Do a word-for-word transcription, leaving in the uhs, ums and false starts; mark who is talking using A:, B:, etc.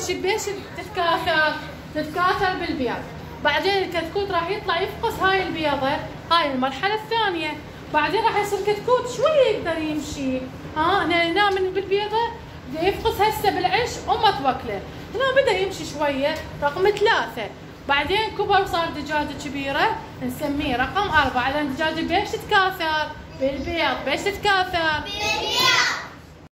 A: ماشي بيش تتكاثر تتكاثر بالبيض. بعدين الكتكوت راح يطلع يفقس هاي البيضة، هاي المرحلة الثانية. بعدين راح يصير كتكوت شوية يقدر يمشي. ها هنا ينام بالبيضة يفقس هسه بالعش وما توكله، هنا بدا يمشي شوية. رقم ثلاثة بعدين كبر وصار دجاجة كبيرة نسميه رقم أربعة، لأن الدجاجة بيش تتكاثر بالبيض، بيش تتكاثر؟ بالبيض.